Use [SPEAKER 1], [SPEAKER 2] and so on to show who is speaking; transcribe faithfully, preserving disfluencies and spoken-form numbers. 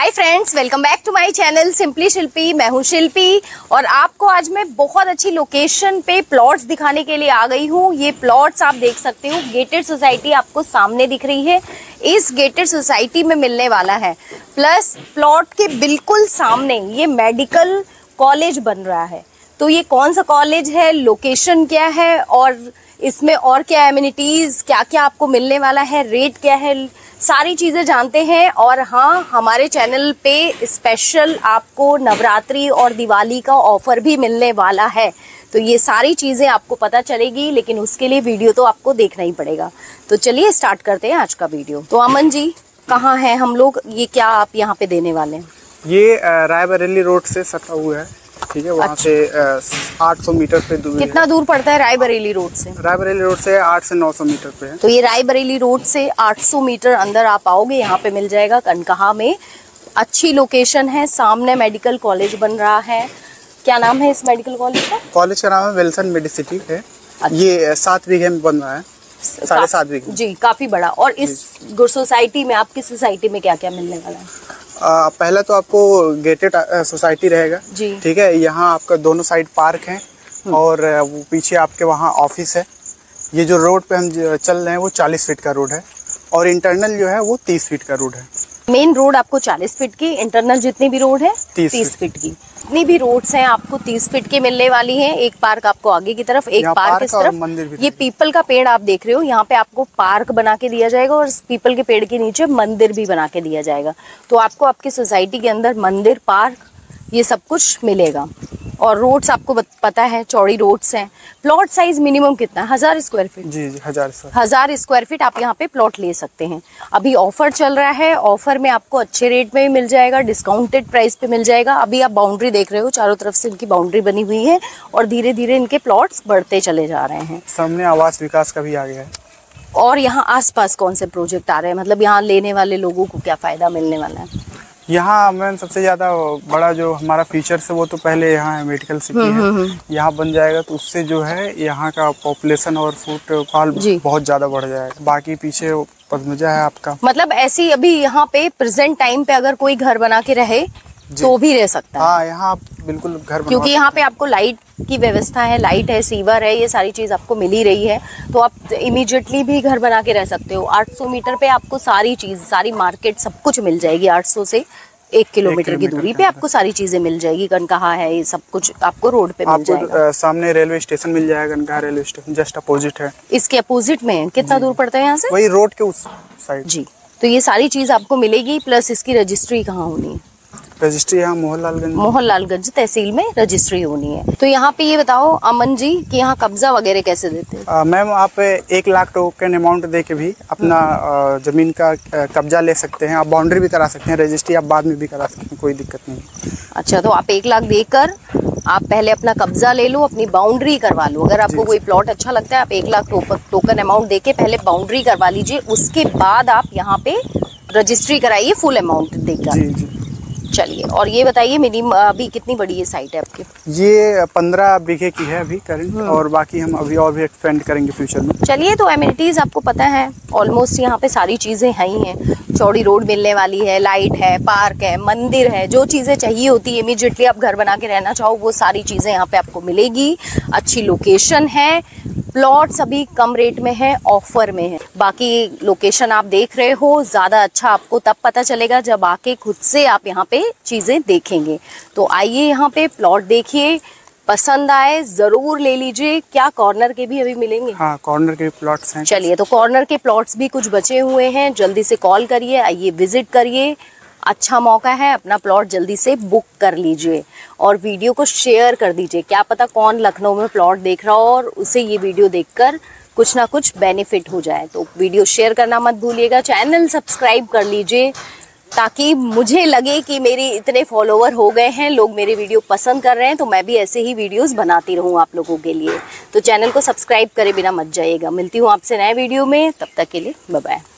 [SPEAKER 1] Hi friends, welcome back to my channel simply Shilpi. मैं हूँ शिल्पी और आपको आज मैं बहुत अच्छी लोकेशन पे प्लॉट्स दिखाने के लिए आ गई हूँ। ये प्लॉट्स आप देख सकते हो, गेटेड सोसाइटी आपको सामने दिख रही है। इस गेटेड सोसाइटी में मिलने वाला है, प्लस प्लॉट के बिल्कुल सामने ये मेडिकल कॉलेज बन रहा है। तो ये कौन सा कॉलेज है, लोकेशन क्या है और इसमें और क्या एमिनिटीज, क्या क्या आपको मिलने वाला है, रेट क्या है, सारी चीजें जानते हैं। और हाँ, हमारे चैनल पे स्पेशल आपको नवरात्रि और दिवाली का ऑफर भी मिलने वाला है। तो ये सारी चीजें आपको पता चलेगी, लेकिन उसके लिए वीडियो तो आपको देखना ही पड़ेगा। तो चलिए स्टार्ट करते हैं आज का वीडियो। तो अमन जी, कहाँ हैं हम लोग, ये क्या आप यहाँ पे देने वाले हैं? ये
[SPEAKER 2] रायबरेली रोड से सटा हुआ है, ठीक है। वहाँ
[SPEAKER 1] अच्छा।
[SPEAKER 2] से आठ सौ मीटर पे दूर।
[SPEAKER 1] कितना दूर पड़ता है रायबरेली रोड से?
[SPEAKER 2] रायबरेली रोड से आठ से नौ सौ मीटर पे है।
[SPEAKER 1] तो ये रायबरेली रोड से आठ सौ मीटर अंदर आप आओगे, यहाँ पे मिल जाएगा कनकहा में। अच्छी लोकेशन है, सामने मेडिकल कॉलेज बन रहा है। क्या नाम है इस मेडिकल कॉलेज का?
[SPEAKER 2] कॉलेज का नाम है विल्सन मेडिसिटी है। अच्छा। ये सात बीघे में बन रहा है, साढ़े सात बीघे
[SPEAKER 1] जी, काफी बड़ा। और इस सोसाइटी में, आपकी सोसाइटी में क्या क्या मिलने वाला है?
[SPEAKER 2] आ, पहले तो आपको गेटेड सोसाइटी रहेगा, ठीक है। यहाँ आपका दोनों साइड पार्क है और वो पीछे आपके वहाँ ऑफिस है। ये जो रोड पे हम चल रहे हैं वो चालीस फीट का रोड है और इंटरनल जो है वो तीस फीट का रोड है।
[SPEAKER 1] मेन रोड आपको चालीस फीट की, इंटरनल जितनी भी रोड है तीस फीट की। जितनी भी रोड्स हैं आपको तीस फीट की मिलने वाली हैं। एक पार्क आपको आगे की तरफ, एक पार्क इस तरफ। ये पीपल का पेड़ आप देख रहे हो, यहाँ पे आपको पार्क बना के दिया जाएगा और पीपल के पेड़ के नीचे मंदिर भी बना के दिया जाएगा। तो आपको आपकी सोसाइटी के अंदर मंदिर, पार्क, ये सब कुछ मिलेगा। और रोड्स आपको पता है, चौड़ी रोड्स हैं। प्लॉट साइज मिनिमम कितना है? हजार स्क्वायर फीट।
[SPEAKER 2] जी जी, हजार
[SPEAKER 1] हजार स्क्वायर फीट आप यहाँ पे प्लॉट ले सकते हैं। अभी ऑफर चल रहा है, ऑफर में आपको अच्छे रेट में भी मिल जाएगा, डिस्काउंटेड प्राइस पे मिल जाएगा। अभी आप बाउंड्री देख रहे हो, चारों तरफ से इनकी बाउंड्री बनी हुई है और धीरे धीरे इनके प्लॉट्स बढ़ते चले जा रहे हैं।
[SPEAKER 2] सामने आवास विकास का भी आ गया है।
[SPEAKER 1] और यहाँ आसपास कौन से प्रोजेक्ट आ रहे हैं, मतलब यहाँ लेने वाले लोगों को क्या फायदा मिलने वाला है?
[SPEAKER 2] यहाँ मैम सबसे ज्यादा बड़ा जो हमारा फीचर है वो तो पहले यहाँ मेडिकल सिटी है, यहाँ बन जाएगा तो उससे जो है यहाँ का पॉपुलेशन और फुटफॉल बहुत ज्यादा बढ़ जाएगा। बाकी पीछे पद्मजा है आपका। मतलब
[SPEAKER 1] ऐसी अभी यहाँ पे प्रेजेंट टाइम पे अगर कोई घर बना के रहे तो भी रह सकता है।
[SPEAKER 2] हाँ, यहाँ आप बिल्कुल घर,
[SPEAKER 1] क्योंकि यहाँ पे आपको लाइट की व्यवस्था है, लाइट है, सीवर है, ये सारी चीज आपको मिल ही रही है। तो आप इमीडिएटली भी घर बना के रह सकते हो। आठ सौ मीटर पे आपको सारी चीज, सारी मार्केट, सब कुछ मिल जाएगी। आठ सौ से एक किलोमीटर की दूरी पे आपको सारी चीजें मिल जाएगी। कनकहा है, ये सब कुछ आपको रोड पे मिल जाएगा।
[SPEAKER 2] सामने रेलवे स्टेशन मिल जाएगा, Kanakaha railway station just opposite है।
[SPEAKER 1] इसके अपोजिट में कितना दूर पड़ता है यहाँ से?
[SPEAKER 2] वही रोड के उस साइड
[SPEAKER 1] जी। तो ये सारी चीज आपको मिलेगी। प्लस इसकी रजिस्ट्री कहाँ होनी है?
[SPEAKER 2] रजिस्ट्री यहाँ मोहनलालगंज
[SPEAKER 1] मोहनलालगंज तहसील में रजिस्ट्री होनी है। तो यहाँ पे ये बताओ अमन जी कि यहाँ कब्जा वगैरह कैसे देते हैं?
[SPEAKER 2] मैम, आप एक लाख टोकन अमाउंट दे के भी अपना जमीन का कब्जा ले सकते हैं। आप बाउंड्री भी करा सकते हैं, रजिस्ट्री आप बाद में भी करा सकते हैं, कोई दिक्कत नहीं।
[SPEAKER 1] अच्छा, तो आप एक लाख देकर आप पहले अपना कब्जा ले लो, अपनी बाउंड्री करवा लो। अगर आपको कोई प्लॉट अच्छा लगता है, आप एक लाख टोकन अमाउंट दे के पहले बाउंड्री करवा लीजिए। उसके बाद आप यहाँ पे रजिस्ट्री कराइए फुल अमाउंट देकर। चलिए, और ये बताइए मिनिमम अभी कितनी बड़ी ये साइट है आपकी?
[SPEAKER 2] ये पंद्रह बीघे की है अभी करंट, और बाकी हम अभी और भी एक्सपेंड करेंगे फ्यूचर में।
[SPEAKER 1] चलिए, तो एमिनिटीज आपको पता है, ऑलमोस्ट यहाँ पे सारी चीजें हैं ही हैं। चौड़ी रोड मिलने वाली है, लाइट है, पार्क है, मंदिर है, जो चीजें चाहिए होती है इमीडिएटली आप घर बना के रहना चाहो वो सारी चीजें यहाँ पे आपको मिलेगी। अच्छी लोकेशन है, प्लॉट्स अभी कम रेट में है, ऑफर में है। बाकी लोकेशन आप देख रहे हो, ज्यादा अच्छा आपको तब पता चलेगा जब आके खुद से आप यहाँ पे चीजें देखेंगे। तो आइए यहाँ पे प्लॉट देखिए, पसंद आए जरूर ले लीजिए। क्या कॉर्नर के भी अभी मिलेंगे?
[SPEAKER 2] हाँ, कॉर्नर के प्लॉट्स हैं।
[SPEAKER 1] चलिए, तो कॉर्नर के प्लॉट्स भी कुछ बचे हुए हैं, जल्दी से कॉल करिए, आइए विजिट करिए। अच्छा मौका है, अपना प्लॉट जल्दी से बुक कर लीजिए और वीडियो को शेयर कर दीजिए। क्या पता कौन लखनऊ में प्लॉट देख रहा हो और उसे ये वीडियो देखकर कुछ ना कुछ बेनिफिट हो जाए। तो वीडियो शेयर करना मत भूलिएगा, चैनल सब्सक्राइब कर लीजिए ताकि मुझे लगे कि मेरे इतने फॉलोवर हो गए हैं, लोग मेरे वीडियो पसंद कर रहे हैं, तो मैं भी ऐसे ही वीडियोस बनाती रहूं आप लोगों के लिए। तो चैनल को सब्सक्राइब करे बिना मत जाइएगा। मिलती हूँ आपसे नए वीडियो में, तब तक के लिए बाय बाय।